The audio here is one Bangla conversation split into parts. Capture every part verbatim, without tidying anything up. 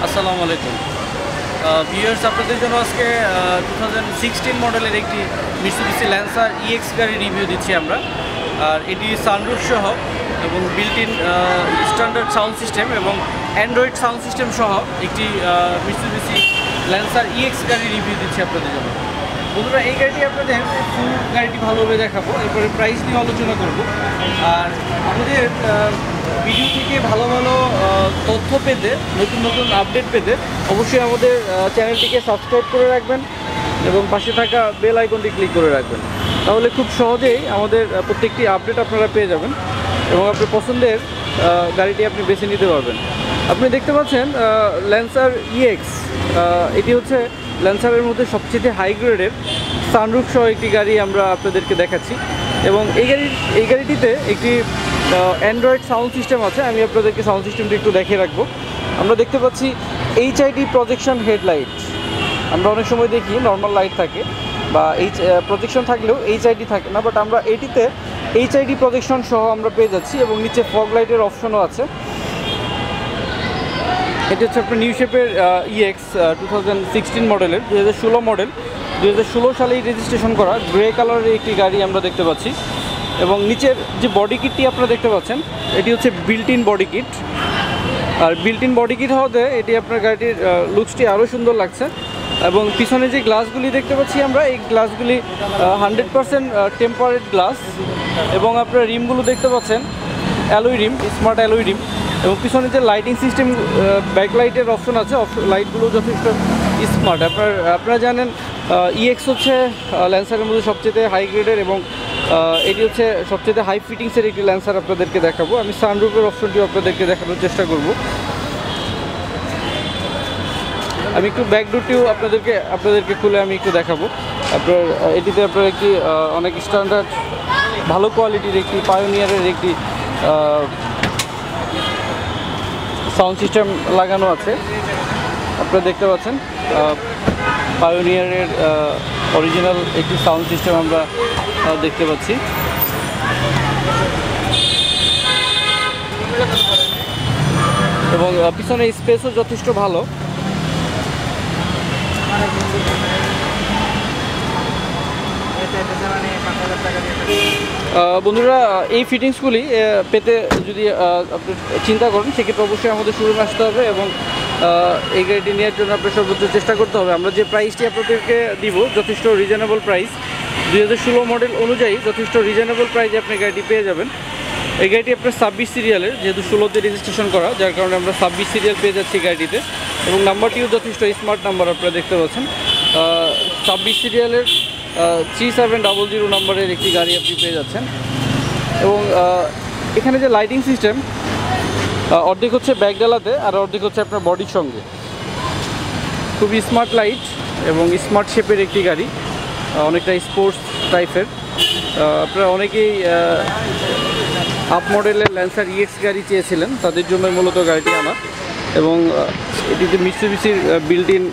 আসসালামু আলাইকুম ভিউয়ার্স, আপনাদের জন্য আজকে টু থাউজেন্ড সিক্সটিন মডেলের একটি মিৎসুবিশি ল্যান্সার ইএক্স গাড়ি রিভিউ দিচ্ছি আমরা। আর এটি সানরুফ সহ এবং built in standard sound system এবং অ্যান্ড্রয়েড সাউন্ড সিস্টেম সহ একটি মিৎসুবিশি ল্যান্সার ইএক্স গাড়ি রিভিউ দিচ্ছি আপনাদের জন্য। বন্ধুরা, এই গাড়িটি আপনাদের ফুল গাড়িটি ভালোভাবে দেখাবো, এরপরে প্রাইস নিয়ে আলোচনা করব। আর আমাদের ভিডিও থেকে ভালো ভালো তথ্য পেতে, নতুন নতুন আপডেট পেতে অবশ্যই আমাদের চ্যানেলটিকে সাবস্ক্রাইব করে রাখবেন এবং পাশে থাকা বেল আইকনটি ক্লিক করে রাখবেন। তাহলে খুব সহজেই আমাদের প্রত্যেকটি আপডেট আপনারা পেয়ে যাবেন এবং আপনার পছন্দের গাড়িটি আপনি বেছে নিতে পারবেন। আপনি দেখতে পাচ্ছেন ল্যান্সার ইএক্স, এটি হচ্ছে ল্যান্সারের মধ্যে সবচেয়ে হাই গ্রেডের সানরুফ সহ একটি গাড়ি আমরা আপনাদেরকে দেখাচ্ছি। এবং এই গাড়ি এই গাড়িটিতে একটি অ্যান্ড্রয়েড সাউন্ড সিস্টেম আছে। আমি আপনাদেরকে সাউন্ড সিস্টেমটি একটু দেখে রাখবো। আমরা দেখতে পাচ্ছি এইচআইডি প্রজেকশন হেডলাইট। আমরা অনেক সময় দেখি নর্মাল লাইট থাকে বা এইচ প্রজেকশন থাকলেও এইচআইডি থাকে না, বাট আমরা এটিতে এইচআইডি প্রজেকশন সহ আমরা পেয়ে যাচ্ছি এবং নিচে ফগ লাইটের অপশনও আছে। এটি হচ্ছে আপনার নিউ শেপের ইএক্স টু থাউজেন্ড সিক্সটিন মডেলের, দু হাজার ষোলো মডেল, দু হাজার ষোলো সালেই রেজিস্ট্রেশন করা গ্রে কালারের একটি গাড়ি আমরা দেখতে পাচ্ছি। এবং নিচের যে বডি কিটটি আপনারা দেখতে পাচ্ছেন, এটি হচ্ছে বিল্ট ইন বডি কিট। আর বিল্ট ইন বডি কিট হওয়াতে এটি আপনার গাড়িটির লুকসটি আরও সুন্দর লাগছে। এবং পিছনে যে গ্লাসগুলি দেখতে পাচ্ছি আমরা, এই গ্লাসগুলি হান্ড্রেড পারসেন্ট টেম্পারেড গ্লাস। এবং আপনার রিমগুলো দেখতে পাচ্ছেন alloy rim, smart alloy rim. এবং পিছনে যে লাইটিং সিস্টেম, ব্যাকলাইটের অপশন আছে, লাইটগুলো যথেষ্ট স্মার্ট। আপনার আপনারা জানেন ইএক্স হচ্ছে ল্যান্সারের মধ্যে সবচেয়ে হাই গ্রেডের এবং এটি হচ্ছে সবচেয়ে হাই ফিটিংসের একটি ল্যান্সার আপনাদেরকে দেখাবো। আমি সানরুফের অপশনটিও আপনাদেরকে দেখানোর চেষ্টা করব। আমি একটু ব্যাকডোরটিও আপনাদেরকে আপনাদেরকে খুলে আমি একটু দেখাবো। আপনার এটিতে আপনার একটি অনেক স্ট্যান্ডার্ড ভালো কোয়ালিটির একটি পায়োনিয়ারের একটি সাউন্ড সিস্টেম লাগানো আছে। আপনারা দেখতে পাচ্ছেন পায়োনিয়ারের অরিজিনাল একটি সাউন্ড সিস্টেম আমরা দেখতে পাচ্ছি। এবং পিছনে স্পেসও যথেষ্ট ভালো। বন্ধুরা, এই ফিটিংসগুলি পেতে যদি আপনি চিন্তা করেন, সেক্ষেত্রে অবশ্যই আমাদের শোরুমে আসতে হবে এবং এই গাড়িটি নেওয়ার জন্য আপনার সর্বোচ্চ চেষ্টা করতে হবে। আমরা যে প্রাইসটি আপনাদেরকে দিব যথেষ্ট রিজনেবল প্রাইস, দুই হাজার ষোলো মডেল অনুযায়ী যথেষ্ট রিজনেবল প্রাইসে আপনি গাড়িটি পেয়ে যাবেন। এই গাড়িটি আপনার ছাব্বিশ সিরিয়ালের, যেহেতু ষোলোতে রেজিস্ট্রেশন করা, যার কারণে আমরা ছাব্বিশ সিরিয়াল পেয়ে যাচ্ছি গাড়িটিতে। এবং নাম্বারটিও যথেষ্ট স্মার্ট নাম্বার আপনারা দেখতে পাচ্ছেন। ছাব্বিশ সিরিয়ালের থ্রি সেভেন ডাবল জিরো নাম্বারের একটি গাড়ি আপনি পেয়ে যাচ্ছেন। এবং এখানে যে লাইটিং সিস্টেম, অর্ধেক হচ্ছে ব্যাকডালাতে আর অর্ধেক হচ্ছে আপনার বডির সঙ্গে। খুবই স্মার্ট লাইট এবং স্মার্ট শেপের একটি গাড়ি, অনেকটা স্পোর্টস টাইপের। আপনারা অনেকেই আপ মডেলের ল্যান্সার ইএক্স গাড়ি চেয়েছিলেন, তাদের জন্য মূলত গাড়িটি আনা। এবং এটিতে মিৎসুবিশির বিল্ট ইন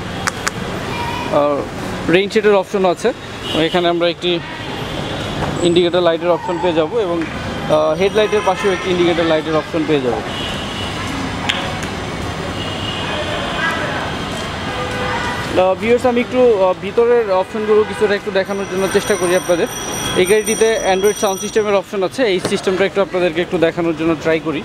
রেইন শেডের অপশন আছে। এখানে আমরা একটি ইন্ডিকেটর লাইটের অপশন পেয়ে যাব এবং হেডলাইটের পাশেও একটি ইন্ডিকেটর লাইটের অপশন পেয়ে যাব। ভিউয়ার্স, আমি একটু ভিতরের অপশনগুলো কিছুটা একটু দেখানোর জন্য চেষ্টা করি আপনাদের। এই গাড়িটিতে অ্যান্ড্রয়েড সাউন্ড সিস্টেমের অপশন আছে, এই সিস্টেমটা একটু আপনাদেরকে একটু দেখানোর জন্য ট্রাই করি।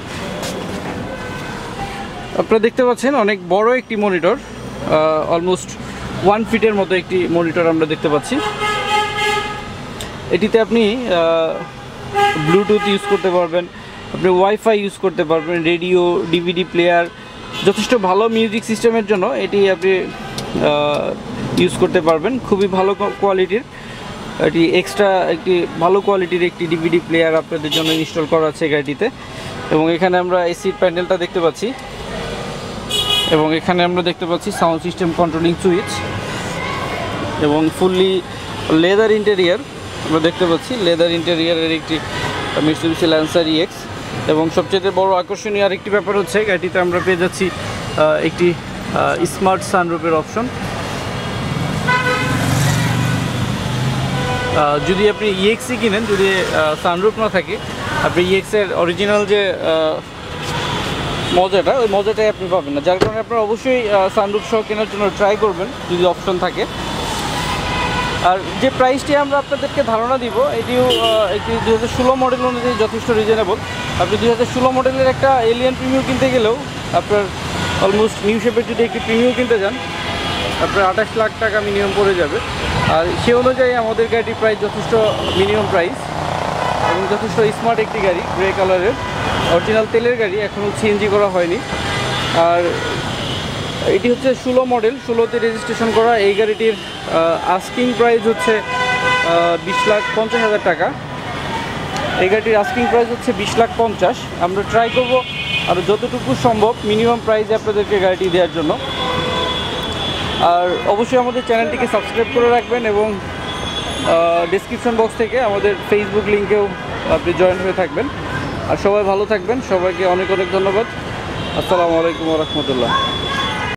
আপনারা দেখতে পাচ্ছেন অনেক বড় একটি মনিটর, অলমোস্ট ওয়ান ফিটের মতো একটি মনিটর আমরা দেখতে পাচ্ছি। এটিতে আপনি ব্লুটুথ ইউজ করতে পারবেন, আপনি ওয়াইফাই ইউজ করতে পারবেন, রেডিও, ডিভিডি প্লেয়ার, যথেষ্ট ভালো মিউজিক সিস্টেমের জন্য এটি আপনি ইউজ করতে পারবেন। খুবই ভালো কোয়ালিটির এটি, এক্সট্রা একটি ভালো কোয়ালিটির একটি ডিভিডি প্লেয়ার আপনাদের জন্য ইনস্টল করা আছে গাড়িটিতে। এবং এখানে আমরা এই সিট প্যানেলটা দেখতে পাচ্ছি এবং এখানে আমরা দেখতে পাচ্ছি সাউন্ড সিস্টেম কন্ট্রোলিং সুইচ এবং ফুললি লেদার ইন্টেরিয়ার আমরা দেখতে পাচ্ছি। লেদার ইন্টেরিয়ারের একটি মিৎসুবিশি ল্যান্সার ইএক্স। এবং সবচেয়ে বড় আকর্ষণীয় আরেকটি ব্যাপার হচ্ছে গাড়িটিতে আমরা পেয়ে যাচ্ছি একটি স্মার্ট সানরুফের অপশন। যদি আপনি ইএক্সই কিনেন, যদি সানরুফ না থাকে, আপনি ইএক্সের অরিজিনাল যে মজাটা ওই মজাটাই আপনি পাবেন না, যার কারণে আপনারা অবশ্যই সানরুফ সহ কেনার জন্য ট্রাই করবেন যদি অপশন থাকে। আর যে প্রাইসটি আমরা আপনাদেরকে ধারণা দিব এটিও একটি দুই হাজার ষোলো মডেল অনুযায়ী যথেষ্ট রিজনেবল। আপনি দুই হাজার ষোলো মডেলের একটা এলিয়ান প্রিমিয়াম কিনতে গেলেও আপনার অলমোস্ট নিউ শেপের যদি একটি প্রিমিয়াম কিনতে যান আপনার আঠাশ লাখ টাকা মিনিমাম পড়ে যাবে। আর সে অনুযায়ী আমাদের গাড়িটির প্রাইস যথেষ্ট মিনিমাম প্রাইস এবং যথেষ্ট স্মার্ট একটি গাড়ি, গ্রে কালারের অরিজিনাল তেলের গাড়ি, এখনও সিএনজি করা হয়নি। আর এটি হচ্ছে ষোলো মডেল, ষোলোতে রেজিস্ট্রেশন করা। এই গাড়িটির আস্কিং প্রাইস হচ্ছে বিশ লাখ পঞ্চাশ হাজার টাকা। এই গাড়িটির আস্কিং প্রাইস হচ্ছে বিশ লাখ পঞ্চাশ। আমরা ট্রাই করব আর যতটুকু সম্ভব মিনিমাম প্রাইসে আপনাদেরকে গাড়িটি দেওয়ার জন্য। আর অবশ্যই আমাদের চ্যানেলটিকে সাবস্ক্রাইব করে রাখবেন এবং ডেসক্রিপশন বক্স থেকে আমাদের ফেসবুক লিঙ্কেও আপনি জয়েন হয়ে থাকবেন। আর সবাই ভালো থাকবেন, সবাইকে অনেক অনেক ধন্যবাদ। আসসালামু আলাইকুম ওয়া রাহমাতুল্লাহ।